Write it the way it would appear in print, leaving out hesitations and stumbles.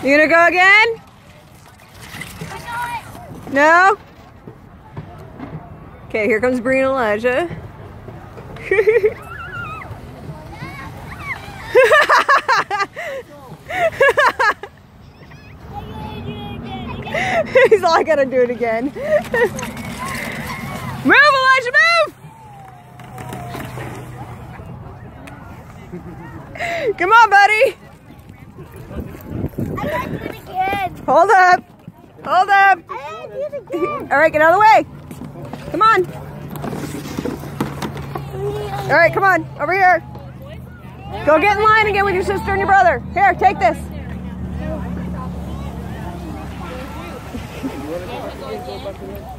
You gonna go again? No? Okay, here comes Bree and Elijah. He's all, I gotta do it again. Move, Elijah, move! Come on, buddy. I gotta do it again. Hold up. Hold up. I gotta do it again. All right, get out of the way. Come on. All right, come on. Over here. Go get in line again with your sister and your brother. Here, take this. You want to go back in there?